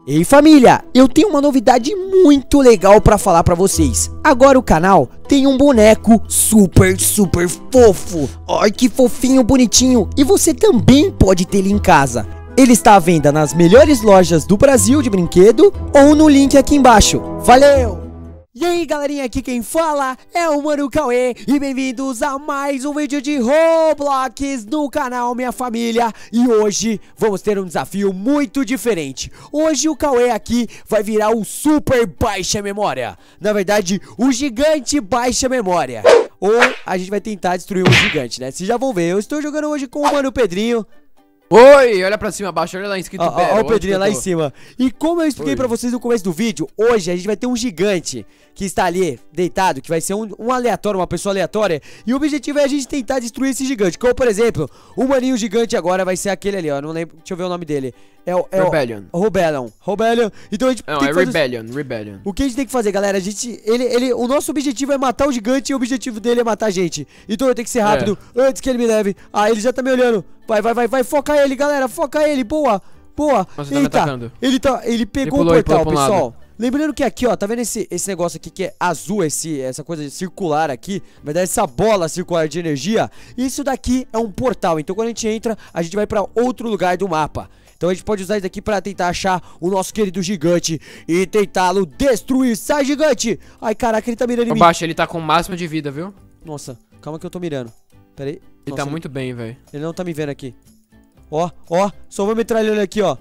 Ei família, eu tenho uma novidade muito legal pra falar pra vocês. Agora o canal tem um boneco super fofo. Ai, que fofinho, bonitinho. E você também pode ter ele em casa. Ele está à venda nas melhores lojas do Brasil de brinquedo ou no link aqui embaixo. Valeu! E aí galerinha, aqui quem fala é o Mano Cauê e bem-vindos a mais um vídeo de Roblox no canal Minha Família. E hoje vamos ter um desafio muito diferente. Hoje o Cauê aqui vai virar o Super Baixa Memória. Na verdade, o Gigante Baixa Memória. Ou a gente vai tentar destruir um gigante, né? Vocês já vão ver, eu estou jogando hoje com o Mano Pedrinho. Oi, olha pra cima, abaixo, olha lá escrito Ó o Pedrinho lá em cima. E como eu expliquei pra vocês no começo do vídeo, hoje a gente vai ter um gigante que está ali, deitado, que vai ser um aleatório, uma pessoa aleatória. E o objetivo é a gente tentar destruir esse gigante. Como, por exemplo, o maninho gigante agora vai ser aquele ali, ó, não lembro, deixa eu ver o nome dele. Rebellion. Rebellion. Então a gente não, tem é que fazer... Rebellion. O que a gente tem que fazer, galera? O nosso objetivo é matar o gigante e o objetivo dele é matar a gente. Então eu tenho que ser rápido antes que ele me leve. Ah, ele já tá me olhando. Vai, foca ele, galera, foca ele, boa. Nossa, ele tá me atacando. Ele pegou o portal, pessoal. Lembrando que aqui, ó, tá vendo esse negócio aqui que é azul, essa coisa circular aqui, na verdade essa bola circular de energia, isso daqui é um portal, então quando a gente entra, a gente vai pra outro lugar do mapa. Então a gente pode usar isso daqui pra tentar achar o nosso querido gigante e tentá-lo destruir. Sai, gigante! Ai, caraca, ele tá mirando em mim. Baixo, ele tá com o máximo de vida, viu? Nossa, calma que eu tô mirando. Pera aí. Ele tá muito bem, velho. Ele não tá me vendo aqui. Ó, só vou metralhando aqui, ó.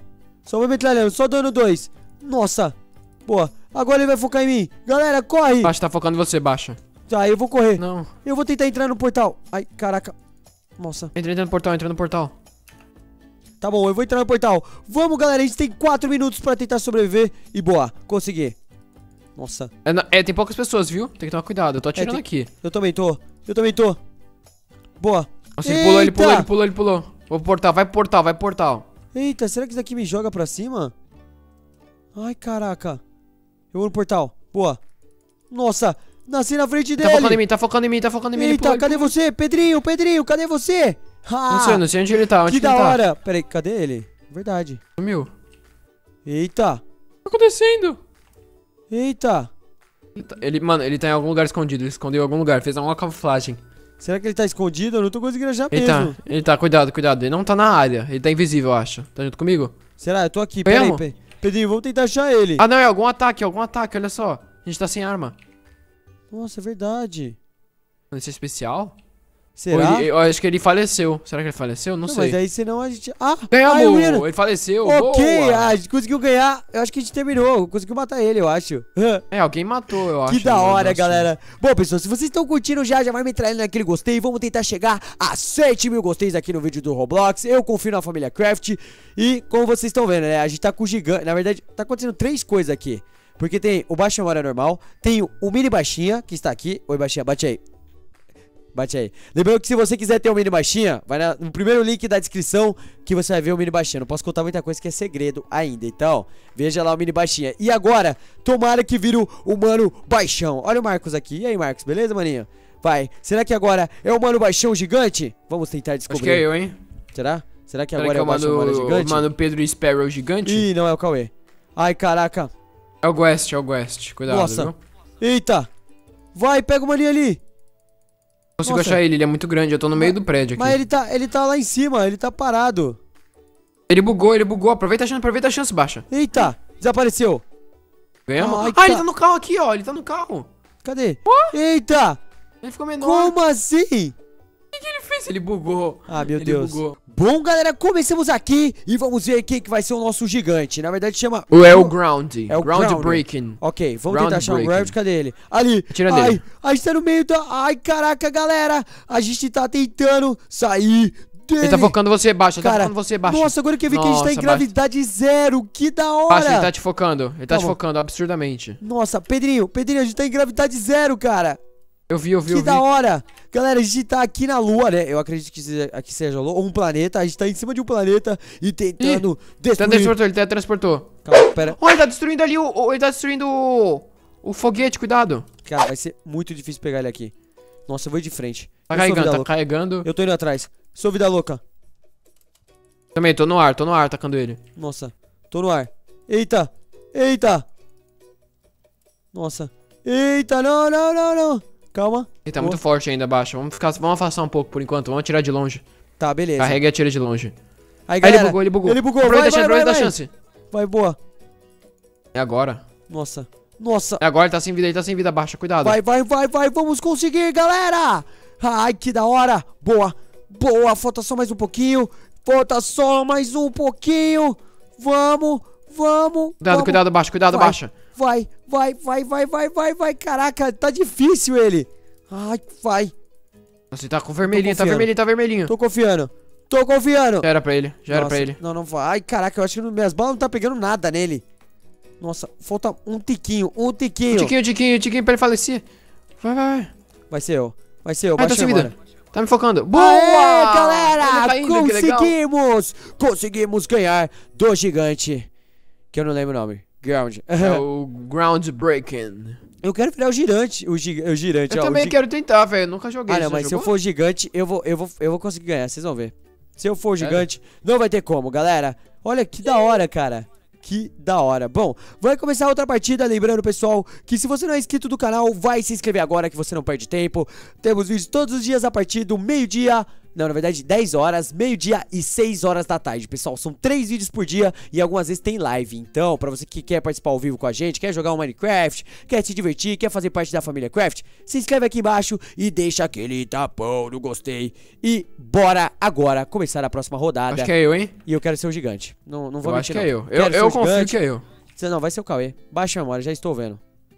Só dando 2. Nossa, boa. Agora ele vai focar em mim. Galera, corre! Baixo, tá focando em você, Baixa. Tá, eu vou correr. Não. Eu vou tentar entrar no portal. Ai, caraca. Nossa. Entra no portal. Tá bom, eu vou entrar no portal. Vamos, galera, a gente tem 4 minutos pra tentar sobreviver. E boa, consegui. Nossa. Tem poucas pessoas, viu? Tem que tomar cuidado, eu tô atirando aqui. Eu também tô. Boa. Nossa, ele pulou. Vai pro portal. Eita, será que isso aqui me joga pra cima? Ai, caraca. Eu vou no portal. Boa. Nossa, nasci na frente dele. Tá focando em mim. Eita, cadê você? Pedrinho, cadê você? Não sei onde ele tá. Que da hora. Pera aí, cadê ele? Verdade. Sumiu. Eita. O que tá acontecendo? Eita. Mano, ele tá em algum lugar escondido. Ele escondeu em algum lugar, fez alguma camuflagem. Será que ele tá escondido? Eu não tô conseguindo achar mesmo. Ele tá, cuidado. Ele não tá na área. Ele tá invisível, eu acho. Tá junto comigo? Será? Eu tô aqui, peraí. Pedrinho, vamos tentar achar ele. Ah, não, é algum ataque, olha só. A gente tá sem arma. Nossa, é verdade. Esse é especial? Será? Eu acho que ele faleceu. Será que ele faleceu? Não sei. Mas aí senão a gente... Ganhamos! Ele faleceu, ok, boa. a gente conseguiu ganhar. Eu acho que a gente terminou. Conseguiu matar ele, eu acho. Alguém matou, eu acho. Que da hora, galera. Bom, pessoal, se vocês estão curtindo já vai me entrar naquele gostei. Vamos tentar chegar a 7 mil gosteis aqui no vídeo do Roblox. Eu confio na família Craft. E como vocês estão vendo, né, a gente tá com o gigante. Na verdade, tá acontecendo 3 coisas aqui. Porque tem o Baixa Memória normal, tem o Mini Baixinha, que está aqui. Oi, Baixinha, bate aí. Lembrando que se você quiser ter o Mini Baixinha, vai no primeiro link da descrição que você vai ver o Mini Baixinha. Não posso contar muita coisa que é segredo ainda, então veja lá o Mini Baixinha. E agora, tomara que vire o Mano Baixão. Olha o Marcos aqui. E aí, Marcos, beleza, maninho? Vai, será que agora é o Mano Baixão gigante? Vamos tentar descobrir. Acho que é eu, hein? Será que agora é o Baixa Memória gigante? O Mano Pedro Sparrow gigante? Ih, não é o Cauê. Ai, caraca. É o Guest. Cuidado, nossa, viu? Eita. Vai, pega o maninho ali. Consigo achar ele é muito grande, eu tô no meio do prédio aqui. Mas ele tá lá em cima, ele tá parado. Ele bugou, aproveita a chance, Baixa. Eita, desapareceu. Ganhamos? Ele tá no carro aqui, ó, ele tá no carro. Cadê? Eita. Ele ficou menor. Como assim? O que ele fez? Ele bugou. Ah, meu Deus. Bom, galera, começamos aqui e vamos ver quem que vai ser o nosso gigante. Na verdade chama... É o Ground. É o Groundbreaking. Ok, vamos tentar achar o Ground. Cadê ele? Ali. Tira dele. A gente tá no meio da... Ai, caraca, galera. A gente tá tentando sair dele. Ele tá focando você, Baixa. Cara, tá focando você, Baixa. Nossa, agora que eu vi que a gente tá em gravidade zero. Que da hora. Baixa, ele tá te focando. Ele tá te focando absurdamente. Nossa, Pedrinho, a gente tá em gravidade zero, cara. Eu vi. Que da hora. Galera, a gente tá aqui na Lua, né? Eu acredito que aqui seja a Lua, ou um planeta. A gente tá em cima de um planeta e tentando destruir. Ele teletransportou. Calma, pera. Ele tá destruindo ali ele tá destruindo o foguete, cuidado. Cara, vai ser muito difícil pegar ele aqui. Nossa, eu vou ir de frente. Tá carregando. Eu tô indo atrás. Sou vida louca. Também, tô no ar, atacando ele. Nossa, tô no ar. Eita. Eita. Nossa. Eita, não, não, não, não. Calma. Ele tá muito forte ainda, baixa. Vamos afastar um pouco por enquanto. Vamos atirar de longe. Tá, beleza. Carrega e atira de longe. Aí, Aí galera, ele bugou, ele bugou. Ele bugou, Aproveita vai, a vai. chance. Vai, boa. É agora. Nossa. Nossa. É agora, ele tá sem vida, baixa. Cuidado. Vai. Vamos conseguir, galera. Ai, que da hora. Boa. Boa. Falta só mais um pouquinho. Vamos. Cuidado, baixa. Cuidado, baixa. Vai. Caraca, tá difícil ele. Ai, vai. Nossa, ele tá com vermelhinho, tá vermelhinho. Tô confiando. Já era pra ele. Não vai. Ai, caraca, eu acho que minhas balas não tá pegando nada nele. Nossa, falta um tiquinho. Tiquinho pra ele falecer. Vai. Vai ser eu. Ai, tô sem vida. Tá me focando. Boa! Aê, galera! Ele tá indo, conseguimos! Conseguimos ganhar do gigante. Que eu não lembro o nome. Ground. É o Groundbreaking. Eu quero virar o girante. O girante, Eu também quero tentar, velho. Nunca joguei. Ah, não, mas se eu for gigante, eu vou conseguir ganhar. Vocês vão ver. Se eu for gigante, não vai ter como, galera. Olha que da hora, cara. Que da hora. Bom, vai começar outra partida. Lembrando, pessoal, que se você não é inscrito do canal, vai se inscrever agora que você não perde tempo. Temos vídeos todos os dias a partir do meio-dia. Não, na verdade, 10 horas, meio-dia e 6 horas da tarde, pessoal. São 3 vídeos por dia e algumas vezes tem live. Então, pra você que quer participar ao vivo com a gente, quer jogar um Minecraft, quer se divertir, quer fazer parte da família Craft, se inscreve aqui embaixo e deixa aquele tapão no gostei. E bora agora começar a próxima rodada. Acho que é eu, hein? E eu quero ser o gigante. Não vou mentir, acho que é eu. Quero Eu confio que é eu. Não, vai ser o Cauê. Baixa a memória, já estou vendo.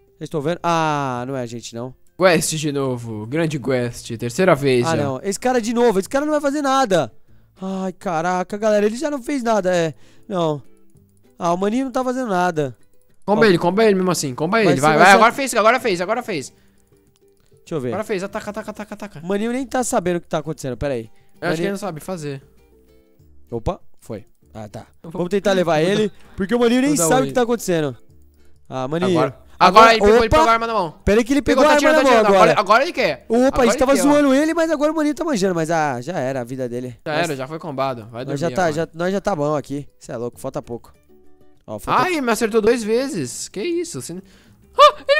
Ah, não é a gente, não. Quest de novo, grande Quest, terceira vez já. Não, esse cara de novo, esse cara não vai fazer nada. Ai, caraca, galera, ele já não fez nada, Não. O maninho não tá fazendo nada. Comba ele mesmo assim, comba ele, vai, agora fez. Deixa eu ver. Agora fez, ataca. O maninho nem tá sabendo o que tá acontecendo, pera aí. Eu acho que ele não sabe fazer. Opa, foi. Ah, tá. Vamos tentar levar ele, porque o maninho nem sabe o que tá acontecendo. Maninho. Agora ele pegou a arma na mão. Pera aí que ele pegou a arma na mão agora. Agora ele quer. Opa, a gente tava zoando ele, mas agora o maninho tá manjando. Mas já era a vida dele. Já foi combado. Vai dormir nós já tá bom aqui. Você é louco, falta pouco. Ó, Ai, me acertou 2 vezes. Que isso? Ele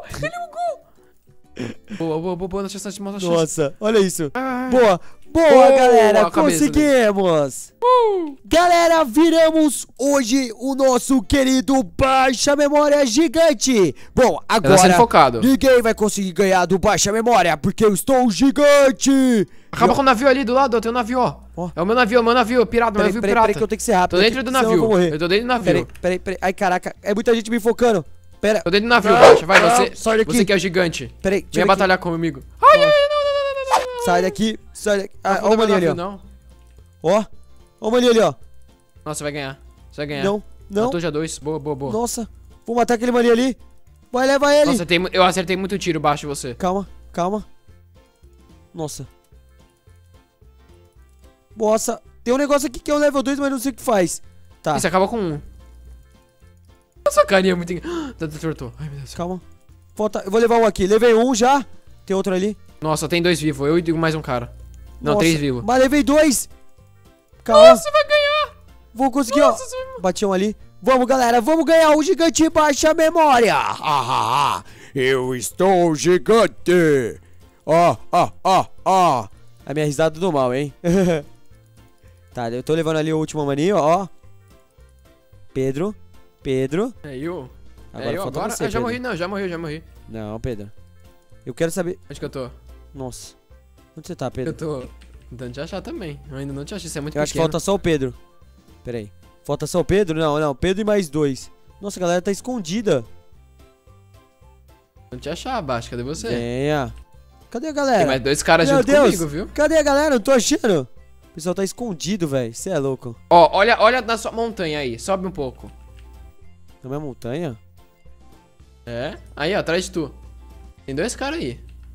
bugou. Boa, Nossa, olha isso. Boa, galera, conseguimos! Galera, viramos hoje o nosso querido Baixa Memória Gigante! Bom, agora ninguém vai conseguir ganhar do Baixa Memória, porque eu estou gigante! Acaba com o navio ali do lado, tem um navio, ó. É o meu navio, pirata, pirata. Peraí que eu tenho que ser rápido. Tô dentro do navio, eu tô dentro do navio. Peraí. Ai, caraca, é muita gente me focando. Pera. Tô dentro do navio, Baixa, vai, você que é o gigante. Peraí, vem batalhar comigo. Ai, não. Sai daqui. Ó o maninho ali, ó. Ó o maninho ali, ó. Nossa, vai ganhar. Você vai ganhar. Não. Matou já 2. Boa. Nossa. Vou matar aquele maninho ali. Vai, leva ele. Nossa, eu acertei muito tiro baixo em você. Calma. Nossa. Tem um negócio aqui que é o level 2, mas não sei o que faz. Tá. Isso acaba com 1. Essa carinha é muito... Tortou. Ai, meu Deus. Calma. Eu vou levar um aqui. Levei um já. Tem outro ali. Nossa, tem 2 vivos. Eu e mais um cara. Não, 3 vivos. Mas levei 2. Calma. Nossa, você vai ganhar. Vou conseguir, ó. Bati um ali. Vamos, galera. Vamos ganhar o gigante Baixa Memória. Eu estou gigante. A minha risada do mal, hein? Tá, eu tô levando ali o último maninho, ó. Pedro. É eu? Agora? Você, já morri, não. Já morri. Não, Pedro. Eu quero saber... Onde que eu tô? Nossa. Onde você tá, Pedro? Eu tô tentando te achar também. Eu ainda não te achei, você é muito pequeno. Eu acho que falta só o Pedro. Pera aí. Falta só o Pedro? Não. Pedro e mais 2. Nossa, a galera tá escondida. Não te achar, Baixa. Cadê você? Venha. Cadê a galera? Tem mais 2 caras junto comigo, viu? Cadê a galera? Não tô achando. O pessoal tá escondido, velho. Você é louco. Ó, olha na sua montanha aí. Sobe um pouco. Na minha montanha? É? Aí, ó, atrás de tu. Tem 2 caras aí.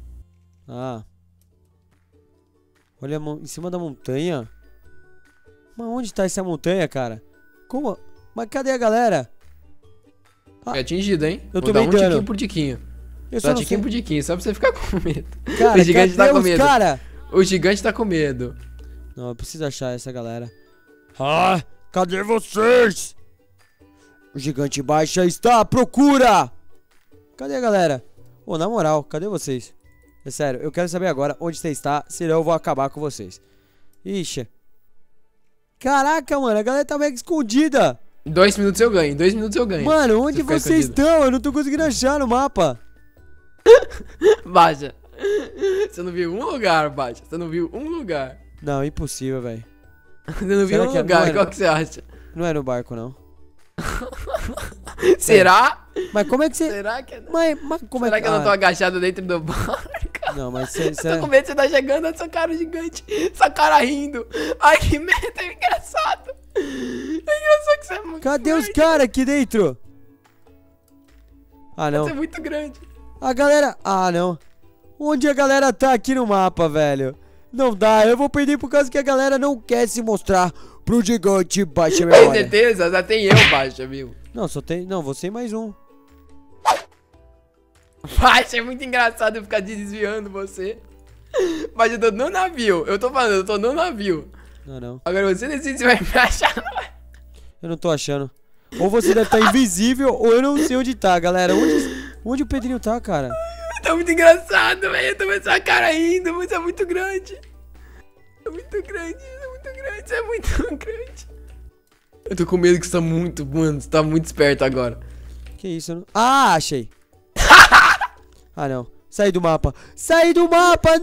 Olha em cima da montanha. Mas onde tá essa montanha, cara? Como? Mas cadê a galera? É atingido, hein? Eu tô me dando. Tiquinho por tiquinho. Tiquinho por tiquinho, só pra você ficar com medo. Cara, o gigante tá com medo. Cara? O gigante tá com medo. Não, eu preciso achar essa galera. Cadê vocês? O gigante baixa está à procura. Cadê a galera? Ô, na moral, cadê vocês? É sério, eu quero saber agora onde você está, senão eu vou acabar com vocês. Ixi. Caraca, mano, a galera tá mega escondida. Em 2 minutos eu ganho, em 2 minutos eu ganho. Mano, onde vocês estão? Eu não tô conseguindo achar no mapa. Baixa. Você não viu um lugar, Baixa. Você não viu um lugar. Não, impossível, velho. Você não viu um lugar, qual que você acha? Não é no barco, não. Será? Mas como é que você... Será que... Mas como Será é que eu não tô agachado dentro do barco? Não, mas você... Tô com medo de você tá chegando, essa cara gigante. Essa cara rindo. Ai, que merda, é engraçado. É engraçado que você é muito Cadê grande. os caras aqui dentro? Ah, não. Você é muito grande. A galera... Ah, não. Onde a galera tá aqui no mapa, velho? Não dá, eu vou perder por causa que a galera não quer se mostrar pro gigante baixa Tem memória. certeza? Já tem eu, Baixa, viu? Não, só tem... Não, você e mais um. Baixa, é muito engraçado eu ficar desviando você. Baixa, eu tô no navio. Eu tô falando, eu tô no navio. Não, não. Agora você decide se vai me achar. Eu não tô achando. Ou você deve estar invisível, ou eu não sei onde tá, galera. Onde o Pedrinho tá, cara? Tá muito engraçado, velho. Eu tô vendo essa cara rindo, mas é muito grande. É muito grande, é muito grande, é muito grande. Eu tô com medo que você tá muito, mano, você tá muito esperto agora. Que isso, eu não... Ah, achei. Ah, não. Saí do mapa. Saí do mapa,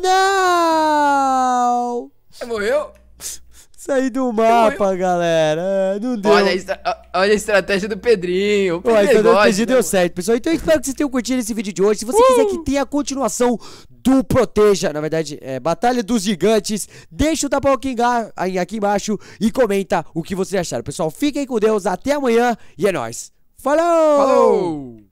não! Você morreu? Saí do mapa, galera. Não deu. Olha a estratégia do Pedrinho. O Ué, Pedrinho então gosta, deu né, deu certo, pessoal. Então eu espero que vocês tenham curtido esse vídeo de hoje. Se você quiser que tenha a continuação do Proteja, na verdade, Batalha dos Gigantes, deixa o tapão aqui embaixo e comenta o que vocês acharam. Pessoal, fiquem com Deus, até amanhã e é nóis. Falou! Falou!